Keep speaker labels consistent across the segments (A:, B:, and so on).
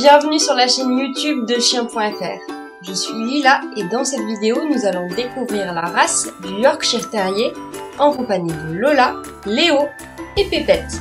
A: Bienvenue sur la chaîne YouTube de Chien.fr. Je suis Lila et dans cette vidéo, nous allons découvrir la race du Yorkshire Terrier en compagnie de Lola, Léo et Pépette.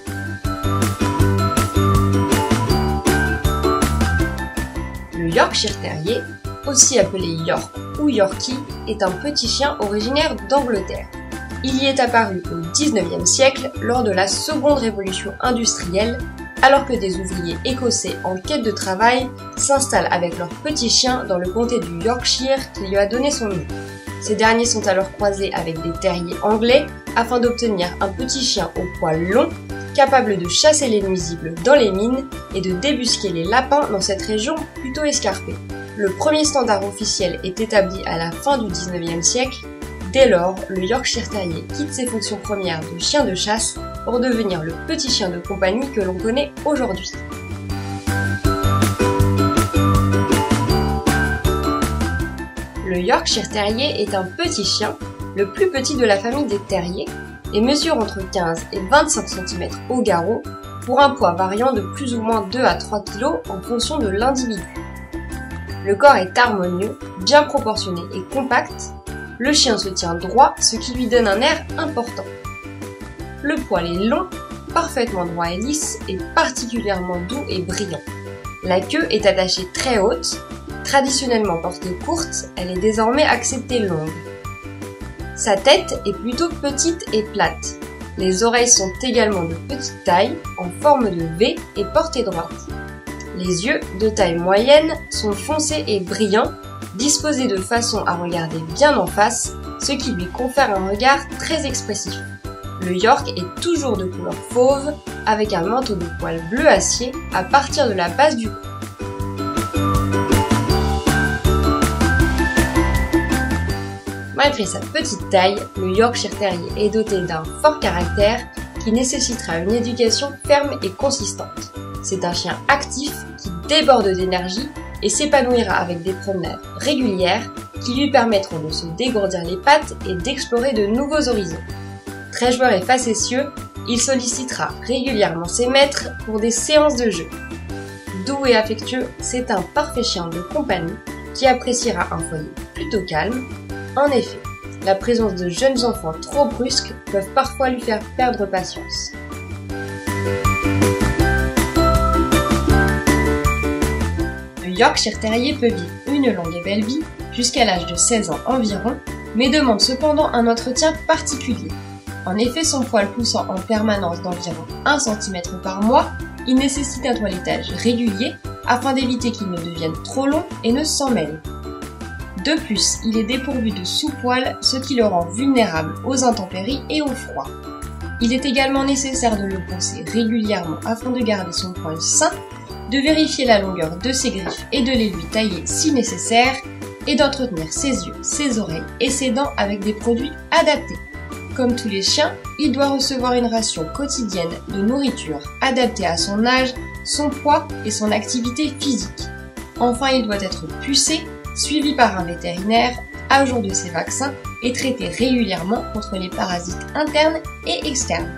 A: Le Yorkshire Terrier, aussi appelé York ou Yorkie, est un petit chien originaire d'Angleterre. Il y est apparu au 19e siècle lors de la seconde révolution industrielle, alors que des ouvriers écossais en quête de travail s'installent avec leurs petits chiens dans le comté du Yorkshire qui lui a donné son nom. Ces derniers sont alors croisés avec des terriers anglais afin d'obtenir un petit chien au poil long, capable de chasser les nuisibles dans les mines et de débusquer les lapins dans cette région plutôt escarpée. Le premier standard officiel est établi à la fin du 19e siècle. Dès lors, le Yorkshire Terrier quitte ses fonctions premières de chien de chasse pour devenir le petit chien de compagnie que l'on connaît aujourd'hui. Le Yorkshire Terrier est un petit chien, le plus petit de la famille des terriers, et mesure entre 15 et 25 cm au garrot, pour un poids variant de plus ou moins 2 à 3 kg en fonction de l'individu. Le corps est harmonieux, bien proportionné et compact. Le chien se tient droit, ce qui lui donne un air important. Le poil est long, parfaitement droit et lisse et particulièrement doux et brillant. La queue est attachée très haute. Traditionnellement portée courte, elle est désormais acceptée longue. Sa tête est plutôt petite et plate. Les oreilles sont également de petite taille, en forme de V et portée droite. Les yeux, de taille moyenne, sont foncés et brillants, disposés de façon à regarder bien en face, ce qui lui confère un regard très expressif. Le York est toujours de couleur fauve, avec un manteau de poils bleu acier à partir de la base du cou. Malgré sa petite taille, le Yorkshire Terrier est doté d'un fort caractère qui nécessitera une éducation ferme et consistante. C'est un chien actif qui déborde d'énergie et s'épanouira avec des promenades régulières qui lui permettront de se dégourdir les pattes et d'explorer de nouveaux horizons. Très joueur et facétieux, il sollicitera régulièrement ses maîtres pour des séances de jeu. Doux et affectueux, c'est un parfait chien de compagnie qui appréciera un foyer plutôt calme. En effet, la présence de jeunes enfants trop brusques peuvent parfois lui faire perdre patience. Le Yorkshire Terrier peut vivre une longue et belle vie, jusqu'à l'âge de 16 ans environ, mais demande cependant un entretien particulier. En effet, son poil poussant en permanence d'environ 1 cm par mois, il nécessite un toilettage régulier afin d'éviter qu'il ne devienne trop long et ne s'en mêle. De plus, il est dépourvu de sous-poil, ce qui le rend vulnérable aux intempéries et au froid. Il est également nécessaire de le poncer régulièrement afin de garder son poil sain, de vérifier la longueur de ses griffes et de les lui tailler si nécessaire, et d'entretenir ses yeux, ses oreilles et ses dents avec des produits adaptés. Comme tous les chiens, il doit recevoir une ration quotidienne de nourriture adaptée à son âge, son poids et son activité physique. Enfin, il doit être pucé, suivi par un vétérinaire, à jour de ses vaccins et traité régulièrement contre les parasites internes et externes.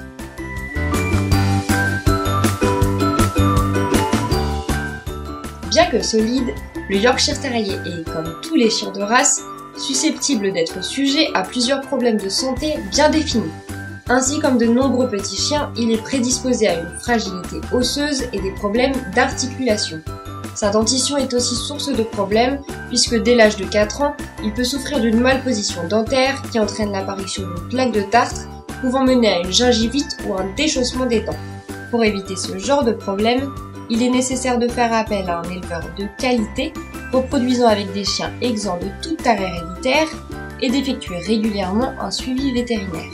A: Bien que solide, le Yorkshire Terrier est, comme tous les chiens de race, susceptible d'être sujet à plusieurs problèmes de santé bien définis. Ainsi comme de nombreux petits chiens, il est prédisposé à une fragilité osseuse et des problèmes d'articulation. Sa dentition est aussi source de problèmes puisque dès l'âge de 4 ans, il peut souffrir d'une malposition dentaire qui entraîne l'apparition d'une plaque de tartre pouvant mener à une gingivite ou un déchaussement des dents. Pour éviter ce genre de problème, il est nécessaire de faire appel à un éleveur de qualité, reproduisant avec des chiens exempts de toute tare héréditaire et d'effectuer régulièrement un suivi vétérinaire.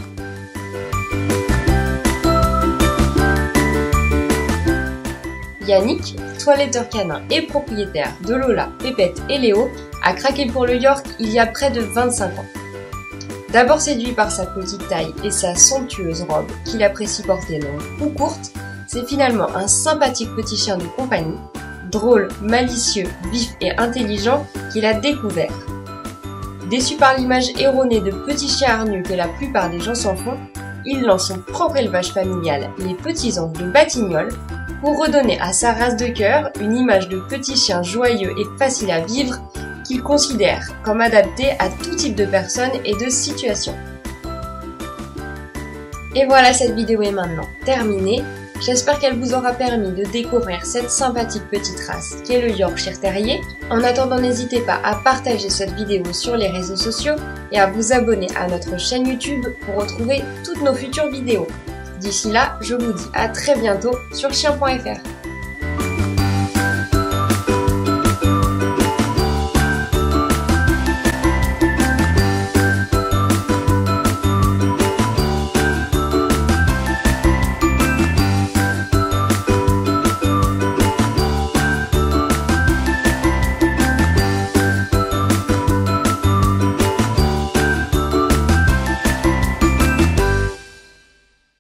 A: Yannick, toiletteur canin et propriétaire de Lola, Pépette et Léo, a craqué pour le York il y a près de 25 ans. D'abord séduit par sa petite taille et sa somptueuse robe qu'il apprécie porter longue ou courte, c'est finalement un sympathique petit chien de compagnie, drôle, malicieux, vif et intelligent qu'il a découvert. Déçu par l'image erronée de petits chiens hargneux que la plupart des gens s'en font, il lance son propre élevage familial, les Petits Anges de Batignolles, pour redonner à sa race de cœur une image de petit chien joyeux et facile à vivre qu'il considère comme adapté à tout type de personnes et de situations. Et voilà, cette vidéo est maintenant terminée. J'espère qu'elle vous aura permis de découvrir cette sympathique petite race qu'est le Yorkshire Terrier. En attendant, n'hésitez pas à partager cette vidéo sur les réseaux sociaux et à vous abonner à notre chaîne YouTube pour retrouver toutes nos futures vidéos. D'ici là, je vous dis à très bientôt sur chien.fr.